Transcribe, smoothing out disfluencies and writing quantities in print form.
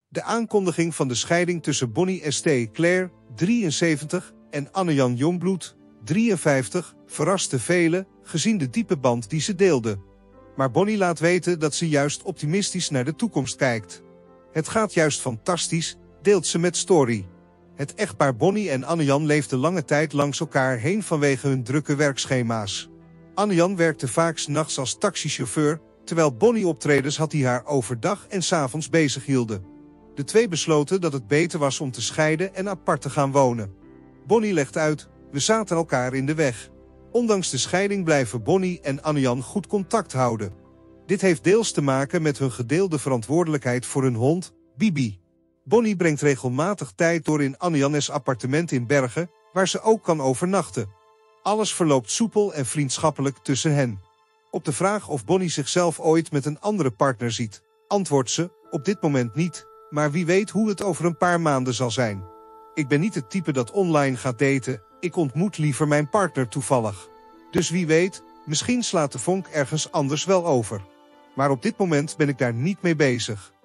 De aankondiging van de scheiding tussen Bonnie St. Clair, 73, en Anne-Jan Jongbloed, 53, verraste velen, gezien de diepe band die ze deelden. Maar Bonnie laat weten dat ze juist optimistisch naar de toekomst kijkt. Het gaat juist fantastisch, deelt ze met Story. Het echtpaar Bonnie en Anne-Jan leefde lange tijd langs elkaar heen vanwege hun drukke werkschema's. Anne-Jan werkte vaak 's nachts als taxichauffeur, terwijl Bonnie optredens had die haar overdag en 's avonds bezig hielden. De twee besloten dat het beter was om te scheiden en apart te gaan wonen. Bonnie legt uit: we zaten elkaar in de weg. Ondanks de scheiding blijven Bonnie en Anne-Jan goed contact houden. Dit heeft deels te maken met hun gedeelde verantwoordelijkheid voor hun hond, Bibi. Bonnie brengt regelmatig tijd door in Anne-Jan's appartement in Bergen, waar ze ook kan overnachten. Alles verloopt soepel en vriendschappelijk tussen hen. Op de vraag of Bonnie zichzelf ooit met een andere partner ziet, antwoordt ze: op dit moment niet, maar wie weet hoe het over een paar maanden zal zijn. Ik ben niet het type dat online gaat daten, ik ontmoet liever mijn partner toevallig. Dus wie weet, misschien slaat de vonk ergens anders wel over. Maar op dit moment ben ik daar niet mee bezig.